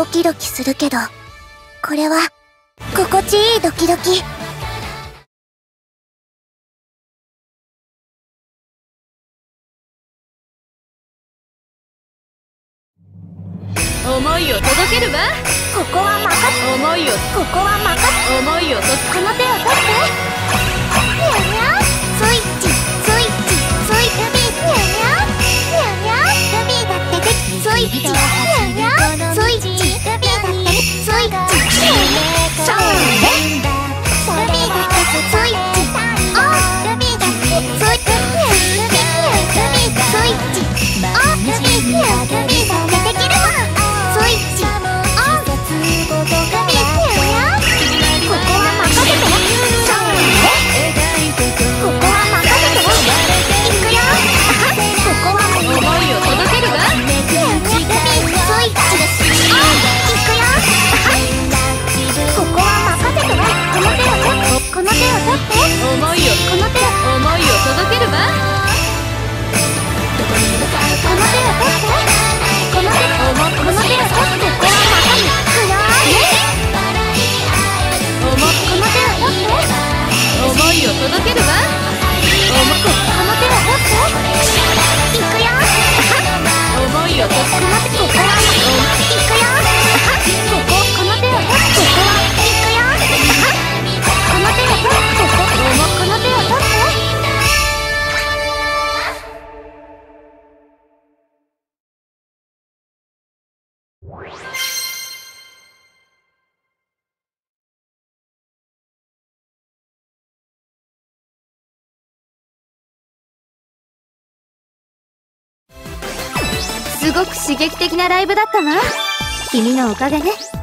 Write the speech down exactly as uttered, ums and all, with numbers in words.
ドキドキするけど、これは心地いいドキドキ。 思いを届けるわ。 ここは任せ。 思いをここは任せ。 思いをとこの手を取って。にゃにゃスイッチスイッチスイッチルビー。にゃにゃにゃにゃルビーだってできスイッチ。にゃにゃスイッチルビーだってスイッチ。そうね。ルビーだってスイッチ。あルビーだってスイッチ。ルビールビースイッチ。あルビールビーだってできるわ。スイッチ。あルビールビーここは任せて。そうね。ここは任せて。いくよ。ここは思いを届けるわ。 スイッチ。あいくよ。ここは任せて。この手を取ってこの手を取って思いをこの手を思いを届けるわ。 この手を取ってこの手をこの手を取ってここは任せて。くよ思この手を取って思いを届けるわ。 この手を取っていくよ。 思いを届この手ここはいくよ。こここの手を取ってここはいくよ。この手を取ってこここの手を取ってすごく刺激的なライブだったわ。君のおかげね。